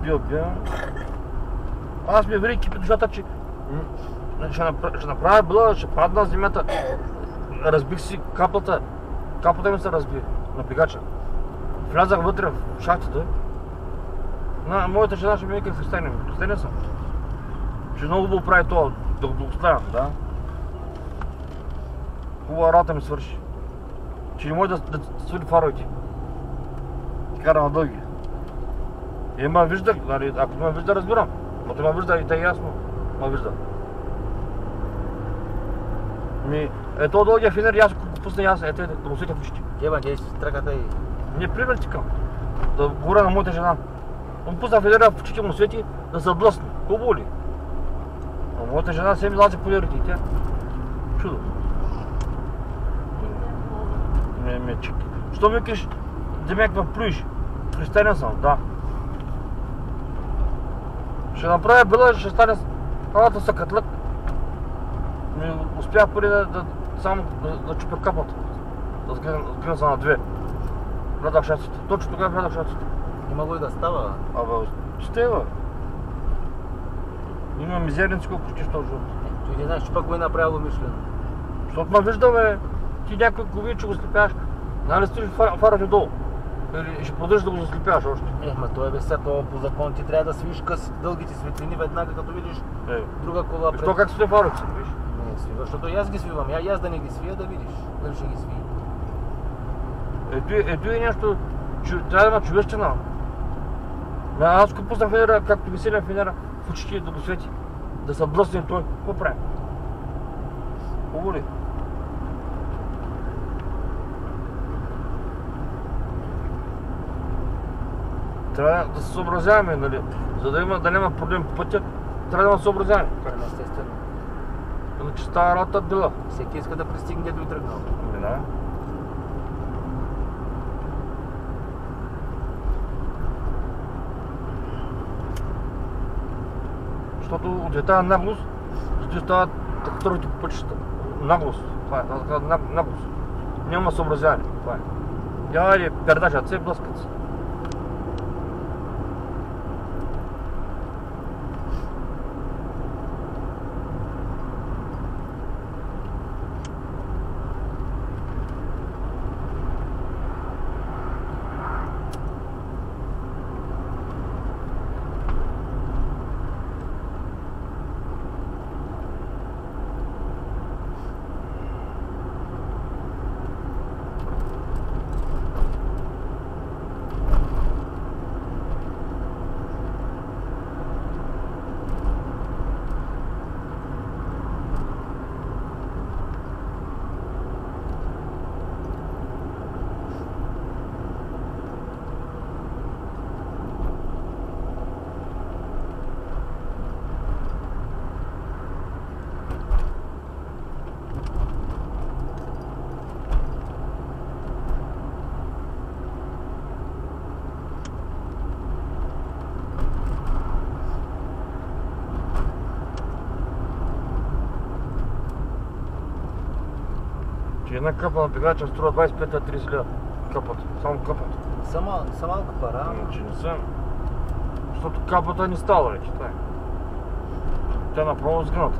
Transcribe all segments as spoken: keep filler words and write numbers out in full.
Бил, бил. Аз ми вери кипи душата, че ще направя, ще направя бъла, ще падна на земята. Разбих си каплата. Каплата ми се разби на бегача. Влязах вътре в шахтата. На моята жена ще ми вика християнин. Християнин съм. Че много хубаво прави това, да го благославям, да. Хубава работа ми свърши. Че не може да, да свали фаровете. Кара на дълги. И ма вижда, нали, ако ме вижда, разбирам. Но ма вижда и те ясно. Ма вижда. Ми, ето дългия финер, аз го пусна ясно, ето да му светя в ушите. Ева, гей си тръгата и... Не пример тикам. Да говоря на моята жена. Он пусна финера в ушите му свети, да се блъсне. Хубаво ли? А моята жена се ми лази по лирите и тя. Чудо. Ме, ме чик. Що ми викаш, Демек ме плюиш? Християнин съм, да. Ще направя била, ще стане халата са катлък. Ми успях преди да, да само да, да чупя капата. Да сгъна се на две. Влядах шаците. Точно тогава влядах шаците. Не могло и да става. Абе, ще бе. Има мизерници колко ще този живот. Ти не знаеш, че пък го е направил умишлено. Защото ме вижда, бе. Ти някой го види, че го слепяваш. Нали стоиш фарате долу? Или ще продължиш да го заслепяваш още? Е, ма той е без това по закон. Ти трябва да свиш къс дългите светлини веднага, като видиш Е. друга кола пред... Що как стои фарите, виж? Не свива, защото и аз ги свивам. Я, и аз да не ги свия, да видиш. Дали ще ги сви. Ето, ето е нещо, че трябва да има човещина. Ма аз го пуснах фенера, както ви селям фенера в очите да го свети. Да се блъсне той. Какво правим? Хубаво ли? Трябва да се съобразяваме, нали? За да има, да няма проблем по пътя, трябва да има съобразяване. Естествено. Иначе става работа била. Всеки иска да пристигне до и тръгнал. Да. Защото от тази наглост, защото стават тръгвате по пътищата. Наглост. Това е, това е наглост. Няма съобразяване. Това е. Я или пердажат се, блъскат се. Една къпа на бегача струва двайсет и пет до трийсет лева. Къпата. Само къпата. Сама, са малко пара. Значи не съм. Защото капата не става вече. Това е. Тя направо сгъната.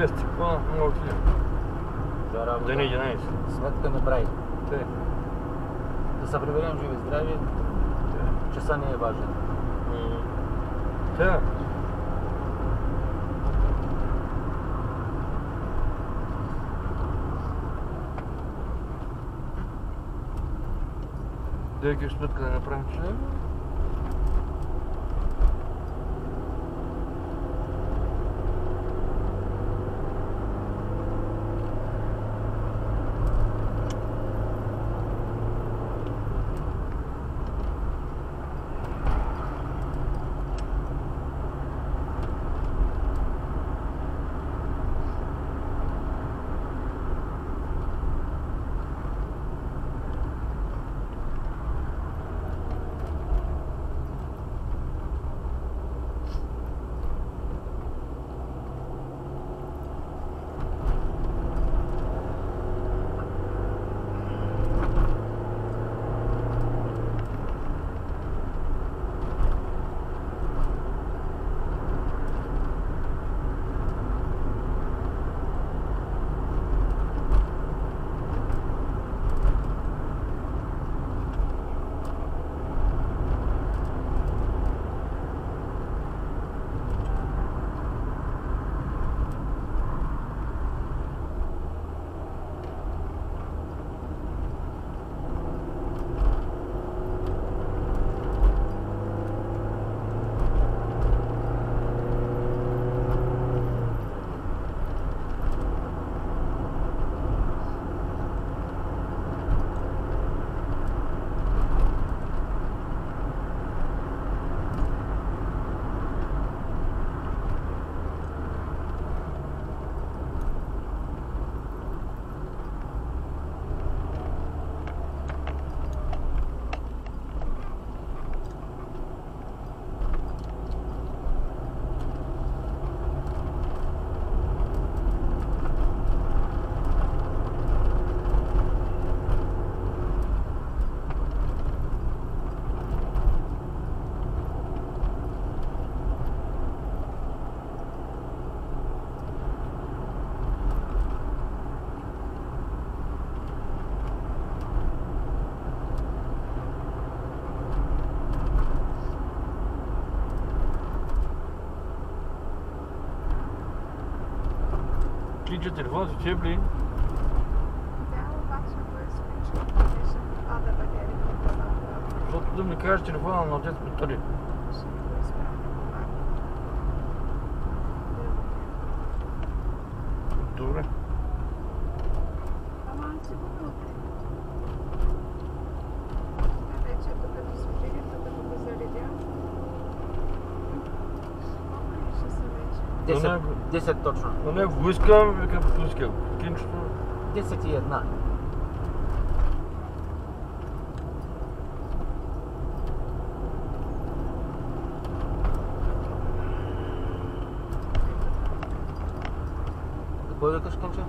без стекла, много отидем. За работа. Да не единайсет. Сметка не прави. Те. Да се приберем живи и здрави, часа не е важен. Те. Дай ки сметка да направим, че? Клича телефона си чепли. Да, обаче го изключи, беше пада батерията. Защото да ми кажеш телефона на отец батари. Ще го изправя пак. Добре. Ама си го милте. Вече докато служили, докато го заредя. Колко ще са вече? десет, десет точно. Но не го искам, викам пускам. Кинчето. десет и една. Кой да кажеш, Кинче?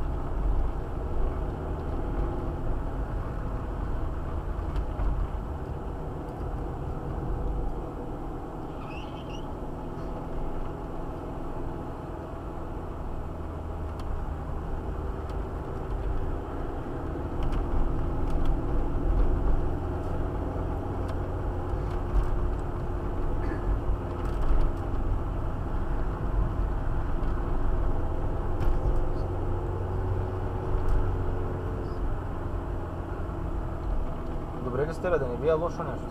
Добре ли с тебе, да не бия лошо нещо?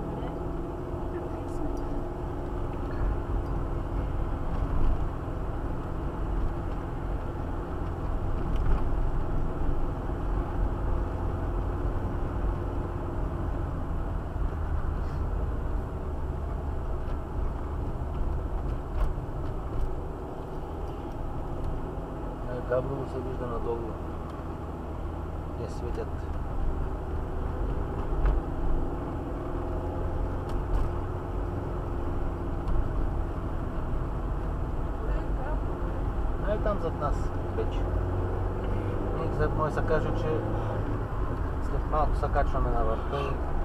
Габрово се вижда надолу. Те светят. Е там зад нас вече. И след може се каже, че след малко се качваме на върха и